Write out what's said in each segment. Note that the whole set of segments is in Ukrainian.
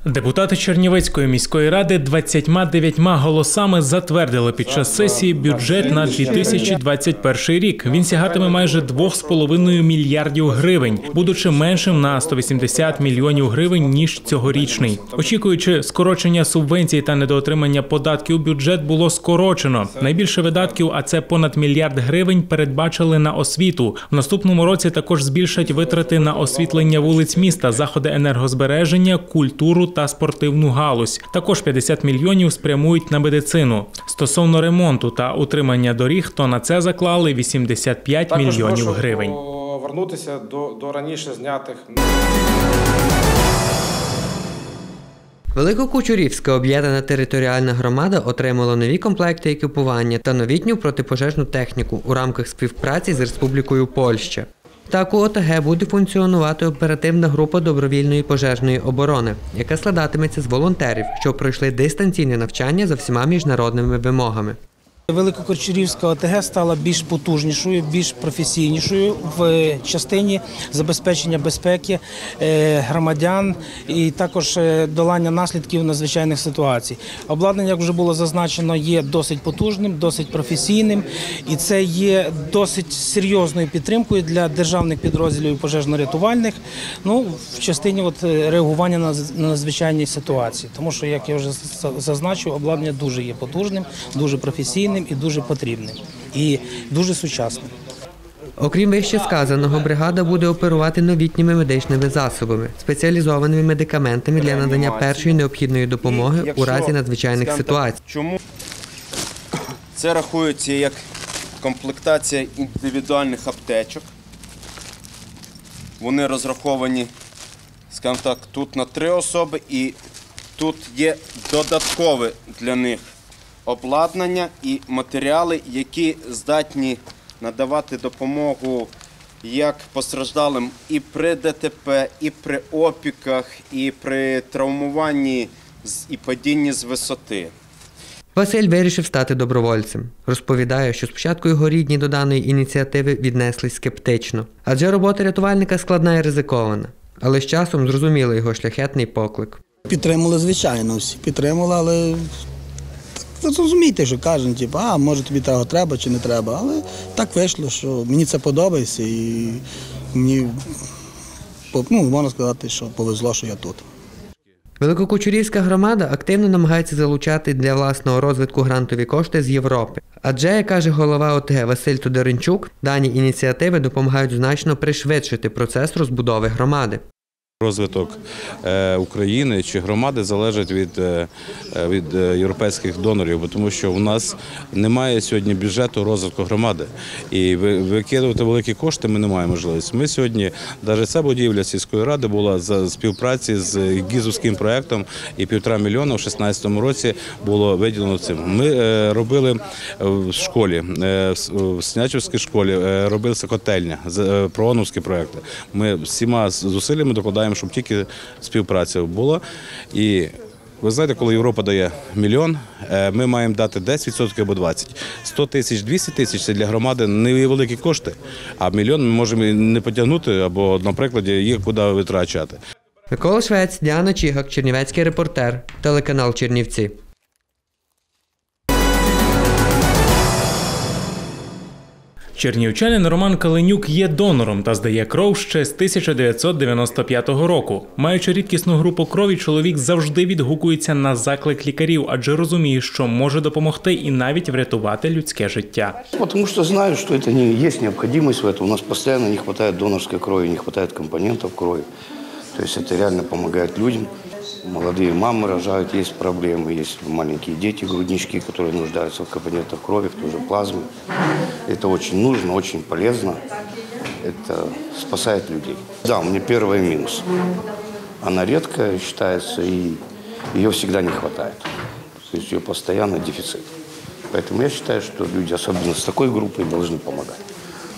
Депутати Чернівецької міської ради 29 голосами затвердили під час сесії бюджет на 2021 рік. Він сягатиме майже 2,5 мільярдів гривень, будучи меншим на 180 мільйонів гривень, ніж цьогорічний. Очікуючи скорочення субвенцій та недоотримання податків, бюджет було скорочено. Найбільше видатків, а це понад мільярд гривень, передбачили на освіту. В наступному році також збільшать витрати на освітлення вулиць міста, заходи енергозбереження, культуру та спортивну галузь. Також 50 мільйонів спрямують на медицину. Стосовно ремонту та утримання доріг, то на це заклали 85 мільйонів гривень. Також прошу повернутися до раніше знятих. Великокучурівська об'єднана територіальна громада отримала нові комплекти екіпування та новітню протипожежну техніку у рамках співпраці з Республікою Польща. Так, у ОТГ буде функціонувати оперативна група добровільної пожежної оборони, яка складатиметься з волонтерів, що пройшли дистанційне навчання за всіма міжнародними вимогами. Великокучурівська ОТГ стала більш потужнішою, більш професійнішою в частині забезпечення безпеки громадян і також долання наслідків надзвичайних ситуацій. Обладнання, як вже було зазначено, є досить потужним, досить професійним, і це є досить серйозною підтримкою для державних підрозділів пожежно-рятувальних, в частині реагування на надзвичайні ситуації. Тому що, як я вже зазначив, обладнання дуже є потужним, дуже професійним і дуже потрібним, і дуже сучасним. Окрім вище сказаного, бригада буде оперувати новітніми медичними засобами, спеціалізованими медикаментами для надання першої необхідної допомоги у разі надзвичайних ситуацій. Чому це рахується як комплектація індивідуальних аптечок? Вони розраховані, скажімо так, тут на 3 особи, і тут є додаткове для них обладнання і матеріали, які здатні надавати допомогу як постраждалим і при ДТП, і при опіках, і при травмуванні і падінні з висоти. Василь вирішив стати добровольцем. Розповідає, що спочатку його рідні до даної ініціативи віднеслись скептично. Адже робота рятувальника складна і ризикована. Але з часом зрозуміли його шляхетний поклик. Підтримали, звичайно, всі підтримали, але розумієте, що кажуть, може тобі того треба чи не треба. Але так вийшло, що мені це подобається і мені, можна сказати, що повезло, що я тут. Великокучурівська громада активно намагається залучати для власного розвитку грантові кошти з Європи. Адже, як каже голова ОТГ Василь Тодоренчук, дані ініціативи допомагають значно пришвидшити процес розбудови громади. Розвиток України чи громади залежить від європейських донорів, тому що у нас немає сьогодні бюджету розвитку громади. І викидувати великі кошти ми не маємо можливості. Ми сьогодні, навіть ця будівля сільської ради була за співпраці з гізовським проєктом, і 1,5 мільйона в 2016 році було виділено цим. Ми робили в школі, в Снячівській школі, робилася котельня, прооновські проєкти. Ми всіма зусиллями докладаємо, щоб тільки співпраця була. І ви знаєте, коли Європа дає 1 мільйон, ми маємо дати 10% або 20%. 100 тисяч, 200 тисяч – це для громади невеликі кошти, а 1 мільйон ми можемо не потягнути або, наприклад, їх куди витрачати. Микола Швець, Діана Чігак, Чернівецький репортер, телеканал Чернівці. Чернівчанин Роман Каленюк є донором та здає кров ще з 1995 року. Маючи рідкісну групу крові, чоловік завжди відгукується на заклик лікарів, адже розуміє, що може допомогти і навіть врятувати людське життя. Тому що знаю, що це є необхідність в цьому. У нас постійно не вистачає донорської крові, не вистачає компонентів крові. Тобто це реально допомагає людям. Молодые мамы рожают, есть проблемы, есть маленькие дети, груднички, которые нуждаются в компонентах крови, в той же плазме. Это очень нужно, очень полезно. Это спасает людей. Да, у меня первый минус. Она редкая считается, и ее всегда не хватает. То есть ее постоянно дефицит. Поэтому я считаю, что люди, особенно с такой группой, должны помогать.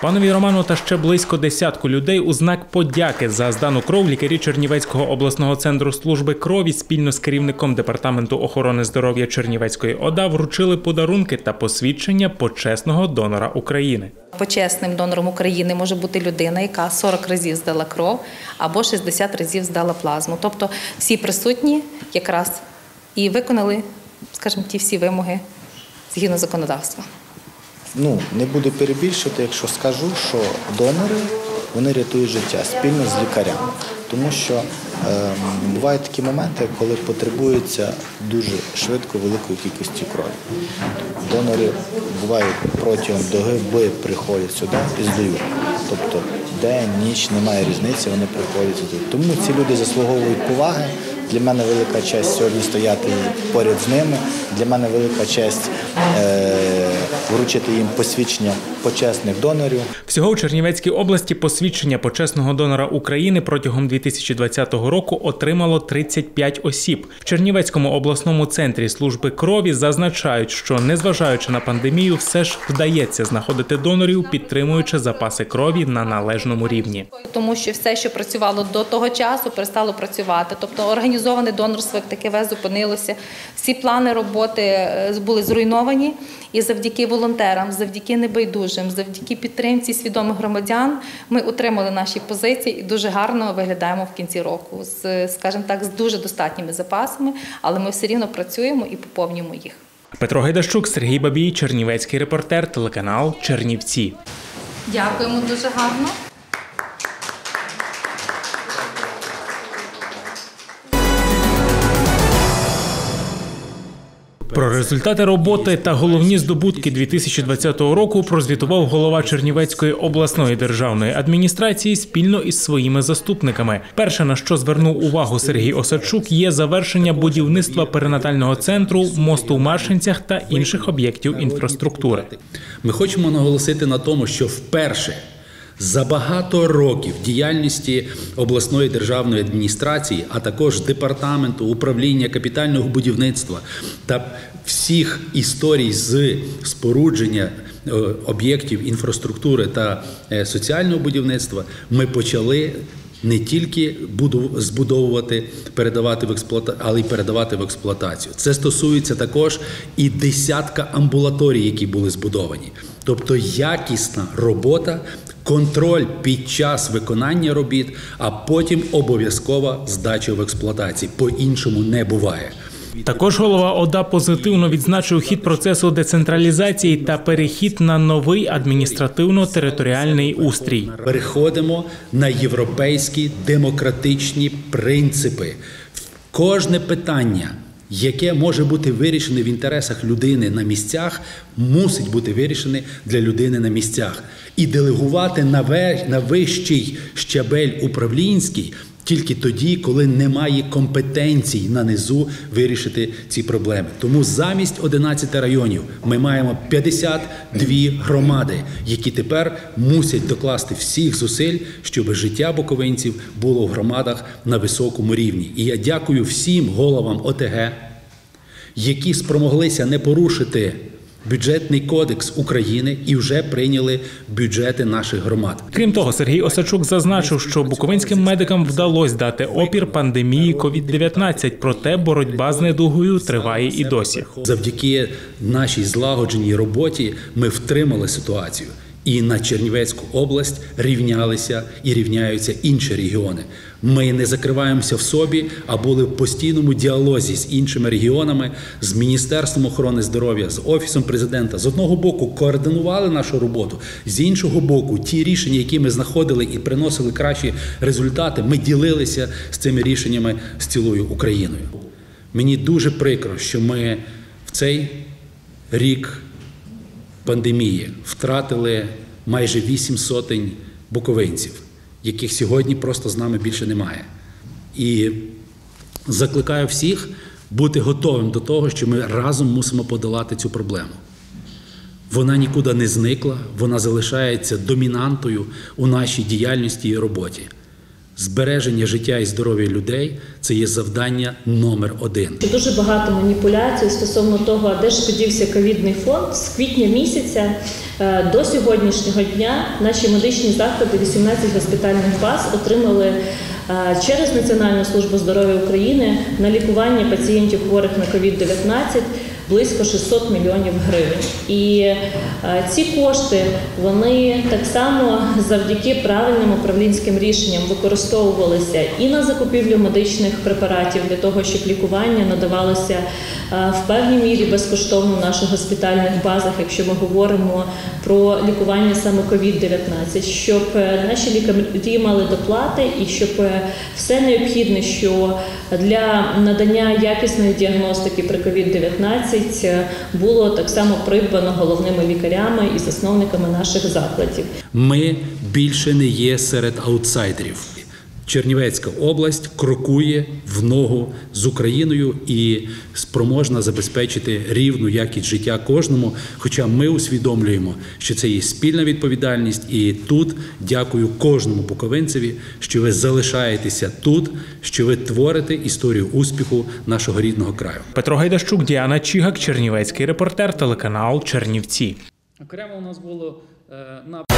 Панові Роману та ще близько десятку людей у знак подяки за здану кров лікарі Чернівецького обласного центру служби крові спільно з керівником Департаменту охорони здоров'я Чернівецької ОДА вручили подарунки та посвідчення почесного донора України. Почесним донором України може бути людина, яка 40 разів здала кров або 60 разів здала плазму. Тобто всі присутні якраз і виконали, скажімо, ті всі вимоги згідно законодавства. Не буду перебільшувати, якщо скажу, що донори, вони рятують життя спільно з лікарями. Тому що бувають такі моменти, коли потребується дуже швидко великої кількості крові. Донори бувають протягом доби приходять сюди і здають. Тобто день, ніч, немає різниці, вони приходять і здають. Тому ці люди заслуговують поваги. Для мене велика честь сьогодні стояти поряд з ними. Для мене велика честь вручити їм посвідчення почесних донорів. Всього у Чернівецькій області посвідчення почесного донора України протягом 2020 року отримало 35 осіб. В Чернівецькому обласному центрі служби крові зазначають, що незважаючи на пандемію, все ж вдається знаходити донорів, підтримуючи запаси крові на належному рівні. Тому що все, що працювало до того часу, перестало працювати. Тобто організоване донорство як таке зупинилося. Всі плани роботи були зруйновані. І завдяки волонтерам, завдяки небайдужим, завдяки підтримці свідомих громадян ми утримали наші позиції і дуже гарно виглядаємо в кінці року. Скажімо так, з дуже достатніми запасами, але ми все рівно працюємо і поповнюємо їх. Петро Гайдащук, Сергій Бабій, Чернівецький репортер, телеканал Чернівці. Дякуємо дуже гарно. Про результати роботи та головні здобутки 2020 року прозвітував голова Чернівецької обласної державної адміністрації спільно із своїми заступниками. Перше, на що звернув увагу Сергій Осадчук, є завершення будівництва перинатального центру, мосту в Маршинцях та інших об'єктів інфраструктури. Ми хочемо наголосити на тому, що вперше за багато років діяльності обласної державної адміністрації, а також департаменту, управління капітального будівництва та всіх історій з спорудження об'єктів інфраструктури та соціального будівництва, ми почали не тільки збудовувати, передавати в експлуатацію, але й передавати в експлуатацію. Це стосується також і десятка амбулаторій, які були збудовані. Тобто якісна робота, контроль під час виконання робіт, а потім обов'язкова здача в експлуатації. По-іншому не буває. Також голова ОДА позитивно відзначив хід процесу децентралізації та перехід на новий адміністративно-територіальний устрій. Переходимо на європейські демократичні принципи. Кожне питання, яке може бути вирішене в інтересах людини на місцях, мусить бути вирішене для людини на місцях. І делегувати на вищий щабель управлінський тільки тоді, коли немає компетенцій на низу вирішити ці проблеми. Тому замість 11 районів ми маємо 52 громади, які тепер мусять докласти всіх зусиль, щоб життя буковинців було в громадах на високому рівні. І я дякую всім головам ОТГ, які спромоглися не порушити Бюджетний кодекс України і вже прийняли бюджети наших громад. Крім того, Сергій Осадчук зазначив, що буковинським медикам вдалося дати опір пандемії COVID-19, проте боротьба з недугою триває і досі. Завдяки нашій злагодженій роботі ми втримали ситуацію. І на Чернівецьку область рівнялися і рівняються інші регіони. Ми не закриваємося в собі, а були в постійному діалозі з іншими регіонами, з Міністерством охорони здоров'я, з Офісом президента. З одного боку координували нашу роботу, з іншого боку ті рішення, які ми знаходили і приносили кращі результати, ми ділилися з цими рішеннями з цілою Україною. Мені дуже прикро, що ми в цей рік пандемії втратили майже 800 буковинців, яких сьогодні просто з нами більше немає. І закликаю всіх бути готовим до того, що ми разом мусимо подолати цю проблему. Вона нікуди не зникла, вона залишається домінантою у нашій діяльності і роботі. Збереження життя і здоров'я людей – це є завдання номер 1. Дуже багато маніпуляцій стосовно того, де ж подівся ковідний фонд. З квітня місяця до сьогоднішнього дня наші медичні заклади, 18 госпітальних баз, отримали через Національну службу здоров'я України на лікування пацієнтів хворих на COVID-19 близько 600 мільйонів гривень. І ці кошти, вони так само завдяки правильним управлінським рішенням використовувалися і на закупівлю медичних препаратів для того, щоб лікування надавалося в певній мірі безкоштовно в наших госпітальних базах, якщо ми говоримо про лікування саме COVID-19, щоб наші лікарі мали доплати і щоб все необхідне, що для надання якісної діагностики при COVID-19 було так само придбано головними лікарями і засновниками наших закладів. Ми більше не є серед аутсайдерів. Чернівецька область крокує в ногу з Україною і спроможна забезпечити рівну якість життя кожному, хоча ми усвідомлюємо, що це є спільна відповідальність, і тут дякую кожному буковинцеві, що ви залишаєтеся тут, що ви творите історію успіху нашого рідного краю. Петро Гайдащук, Діана Чігак, Чернівецький репортер, телеканал Чернівці. Окремо у нас було на